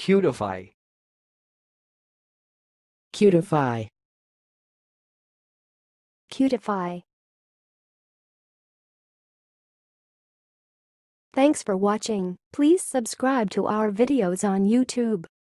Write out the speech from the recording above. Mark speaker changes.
Speaker 1: cutify,
Speaker 2: cutify,
Speaker 3: cutify. Thanks for watching. Please subscribe to our videos on YouTube.